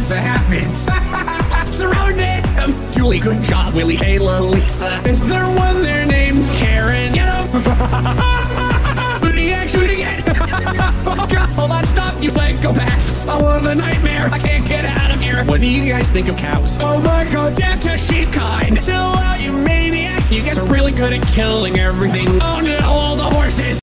as it happens. Surrounded him. Julie, good job, Willie, Kayla, Lisa. Is there one there named Karen? Get him. Shoot again. Oh God, hold on, stop, you psychopaths. I want a nightmare, I can't get out of here. What do you guys think of cows? Oh my God, death to sheep kind. Chill out, you maniacs. You guys are really good at killing everything. Oh no.